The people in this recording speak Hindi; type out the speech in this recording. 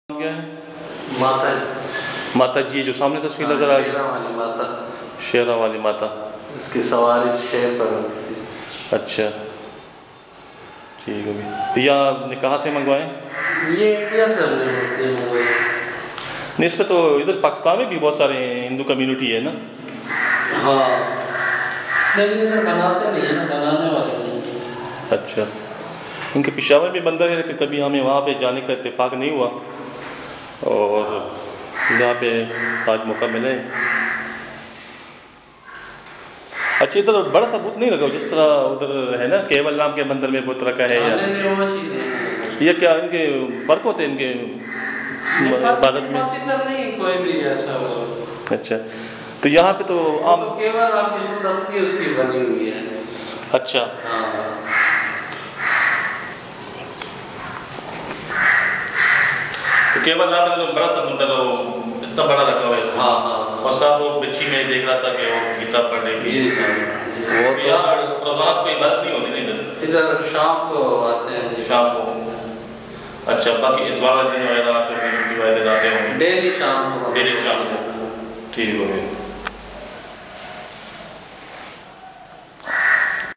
क्या है? माता माता जी जो सामने तस्वीर नजर आ रही है, वाली माता, शेरा वाली माता। इसकी सवारी शेर पर होती थी। अच्छा, ठीक है भाई। तो यह आपने कहाँ से मंगवाए? ये इंडिया से हमने मूर्ति मंगवाई। नहीं, इस पे तो इधर पाकिस्तान में भी बहुत सारे हिंदू कम्युनिटी है ना। हाँ, लेकिन इधर बनाते नहीं है ना, बनाने वाले नहीं है। अच्छा, इनके पेशावर में बंदर है कि कभी हमें वहाँ पे जाने का इत्तेफाक नहीं हुआ और यहाँ पे आज मौका मिले। अच्छा, इधर बड़ा सा बुत नहीं लगा जिस तरह उधर है ना, केवल राम के मंदिर में बुत रखा है या वो चीज़ ये क्या इनके फर्क होते हैं इनके इबादत में? इधर नहीं कोई भी ऐसा हो। अच्छा, तो यहाँ पे तो आम तो केवल राम की मूर्ति की उसकी बनी हुई है। अच्छा, हाँ, तो केवल राम का तो बड़ा सा मंदिर हो, इतना बड़ा रखा हुआ है। हाँ, हाँ, और साथ वो बच्ची में देख रहा था कि वो गीता पढ़ रही थी। जी सर, वो तो यहाँ रोजाना कोई इबादत नहीं होती नहीं इधर? इधर शाम को आते हैं जी। शाम को? अच्छा, बाकी इतवार दिन वगैरह फिर आते होंगे? डेली शाम को। डेली शाम को, ठीक हो गया।